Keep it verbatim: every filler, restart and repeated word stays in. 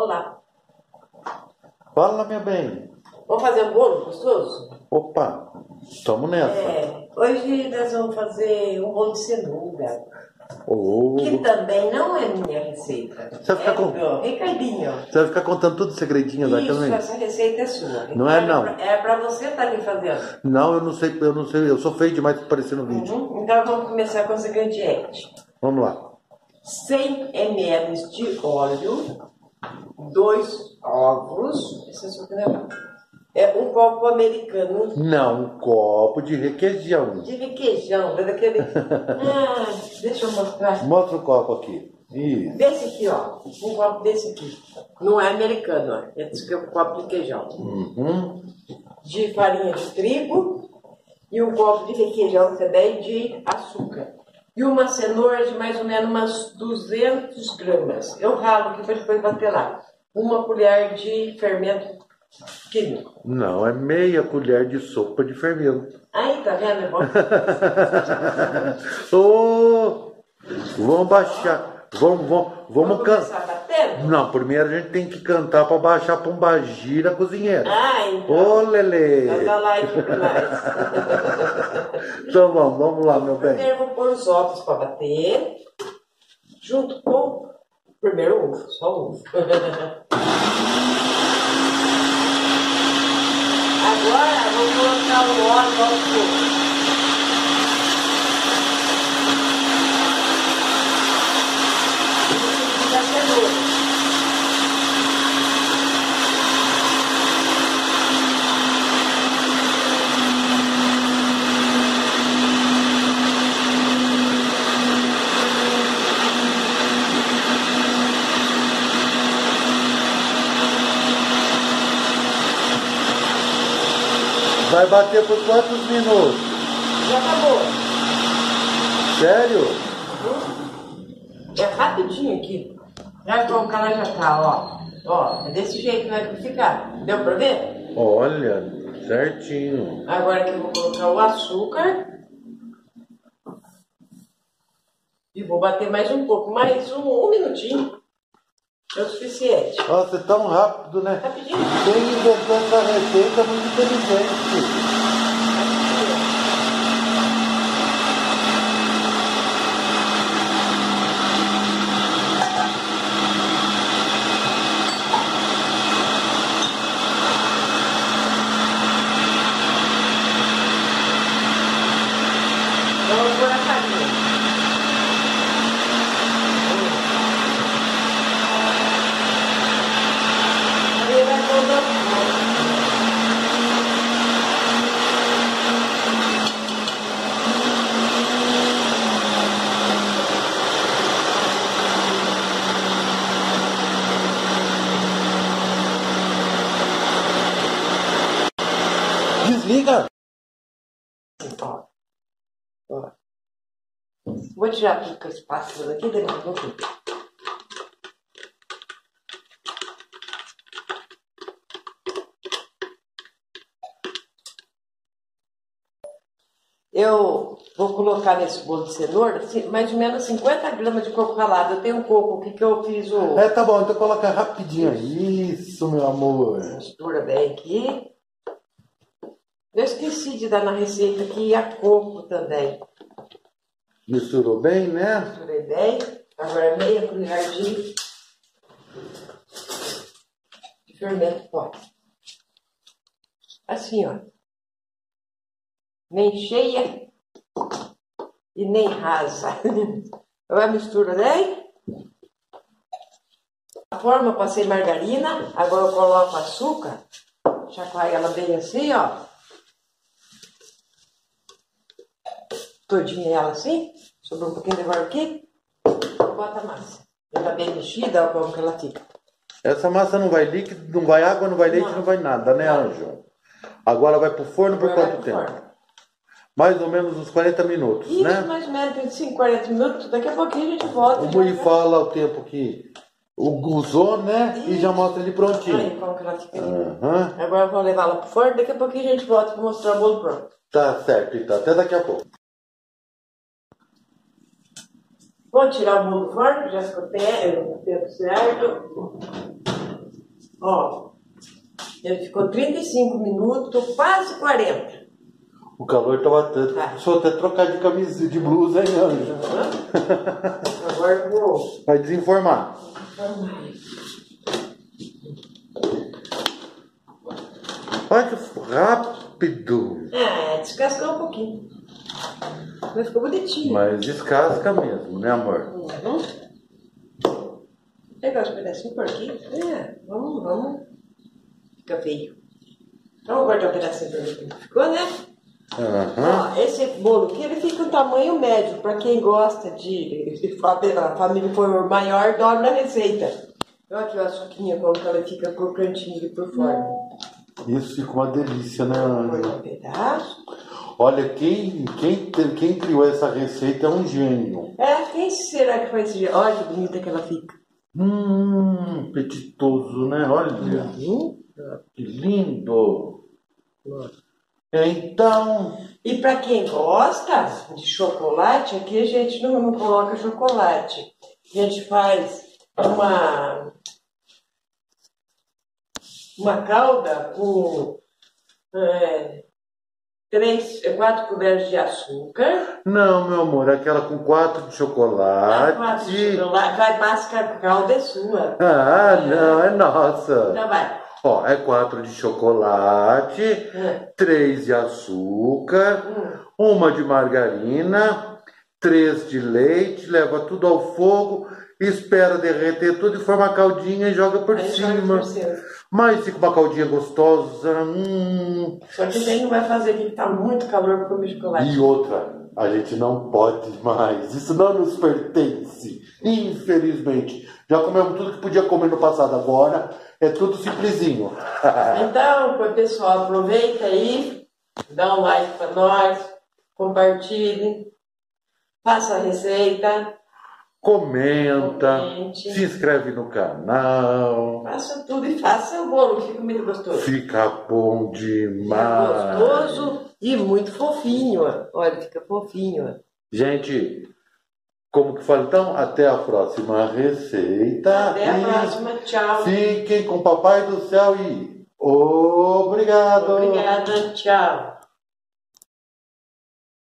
Olá. Fala, meu bem. Vamos fazer um bolo gostoso? Opa, tamo nessa. É, hoje nós vamos fazer um bolo de cenoura. Oh. Que também não é minha receita. Você vai ficar é com... do Ricardinho. Você vai ficar contando tudo segredinho lá também? Isso, essa receita é sua. Não é, não? É pra você estar me fazendo. Não, eu não sei, eu não sei, eu sou feio demais para aparecer no vídeo. Uhum. Então vamos começar com os ingredientes. Vamos lá. cem mililitros de óleo, dois ovos, esse é super legal. É um copo americano. Não, um copo de requeijão. De requeijão, daquele. Ah, deixa eu mostrar. Mostra o copo aqui. Isso. Desse aqui, ó. Um copo desse aqui. Não é americano, ó. Esse aqui é um copo de requeijão. Uhum. De farinha de trigo. E um copo de requeijão também de açúcar. E uma cenoura de mais ou menos umas duzentas gramas. Eu ralo aqui para depois bater lá. Uma colher de fermento químico. Não, é meia colher de sopa de fermento. Aí, tá vendo? É bom. Oh, vamos baixar. Vamos, vamos, vamos, Vamos começar cantar. batendo? Não, primeiro a gente tem que cantar para baixar a pombagira cozinheira. Ah, então. Ô, Lelê. Manda like pra nós. Então vamos, vamos lá, meu bem. Primeiro eu vou pôr os ovos para bater. Junto com. Primeiro o ovo, só o ovo. Agora vou colocar o óleo aos poucos. Da cenoura. Vai bater por quantos minutos? Já acabou. Sério? Uhum. É rapidinho aqui. Já colocar lá já tá, ó. Ó, é desse jeito que vai ficar. Deu pra ver? Olha, certinho. Agora que eu vou colocar o açúcar. E vou bater mais um pouco, mais um, um minutinho. É o suficiente. Nossa, é tão rápido, né? Rapidinho. Quem inventou essa receita é muito inteligente. Vamos pôr a farinha. Aí vai todo. Desliga! Ó. Ó. Vou tirar tudo com a espátula daqui, daí eu vou tudo. Eu vou colocar nesse bolo de cenoura mais ou menos cinquenta gramas de coco ralado. Eu tenho um coco aqui que eu fiz o... É, tá bom, então coloca rapidinho aí. Isso, meu amor. Mistura bem aqui. Eu esqueci de dar na receita aqui a coco também. Misturou bem, né? Misturei bem. Agora meia colher de, de fermento pó. Assim, ó. Nem cheia e nem rasa. Agora mistura bem. A forma eu passei margarina. Agora eu coloco açúcar. Chacoalho ela bem assim, ó. Todinha ela assim. Sobrou um pouquinho de agora aqui. Eu boto a massa. Ela bem mexida, olha como que ela fica. Essa massa não vai líquido, não vai água, não vai leite, não, não vai nada, né, Anjo? Agora vai pro forno por Agora quanto vai pro tempo? forno. Mais ou menos uns quarenta minutos, Isso, né? mais ou menos vinte e cinco, quarenta minutos. Daqui a pouquinho a gente volta. O Mui fala o tempo que usou, né? Isso. E já mostra ele prontinho. Aí, como que ela fica. Uhum. Agora eu vou levar ela pro forno. Daqui a pouquinho a gente volta para mostrar o bolo pronto. Tá certo, então. Até daqui a pouco. Vou tirar o bolo do forno, já ficou o tempo certo. Ó, ele ficou trinta e cinco minutos, quase quarenta. O calor estava tanto. Tá. Só até trocar de camisa, de blusa, hein, Anjo? Uhum. Agora eu vou Vai desinformar. informar. Olha que rápido. É, descascou um pouquinho. Mas ficou bonitinho. Mas descasca mesmo, né, amor? Uhum. Pegar os pedacinhos por aqui. É, vamos, vamos. Fica feio. Vamos cortar um pedacinho pra ver como ficou, né? Aham. Ó, esse bolo aqui, ele fica um tamanho médio. Pra quem gosta de, de fa- a família for maior, dobra a receita. Olha aqui a suquinha, como que ela fica por cantinho e por fora. Isso fica uma delícia, né, Vou cortar Anjo? um pedaço. Olha, quem, quem, te- quem criou essa receita é um gênio. É, quem será que faz isso? Olha que bonita que ela fica. Hum, apetitoso, né? Olha, Uhum. que lindo. Então, E para quem gosta de chocolate, aqui a gente não, não coloca chocolate. A gente faz uma, uma calda com é, três, quatro colheres de açúcar. não, meu amor, aquela com quatro de chocolate. Quatro de chocolate. Vai, passa a calda é sua. Ah, não, é nossa. Então vai. Ó, é quatro de chocolate, Hum. três de açúcar, Hum. uma de margarina, três de leite, leva tudo ao fogo, espera derreter tudo e forma a caldinha e joga por Aí joga cima. por cima. Mas fica uma caldinha gostosa. Hum. Só que daí não vai fazer aqui que tá muito calor para comer chocolate. E outra, a gente não pode mais. Isso não nos pertence. Infelizmente. Já comemos tudo que podia comer no passado. Agora é tudo simplesinho. Então, pessoal, aproveita aí, dá um like para nós, compartilhe, faça a receita, Comenta, Comente. se inscreve no canal. faça tudo e faça o bolo, que fica muito gostoso. Fica bom Fica demais. gostoso e muito fofinho, ó. Olha, fica fofinho, ó. Gente, como que fala então? Até a próxima receita. Até a E próxima, tchau. Fiquem com o Papai do Céu e obrigado. Obrigada, tchau.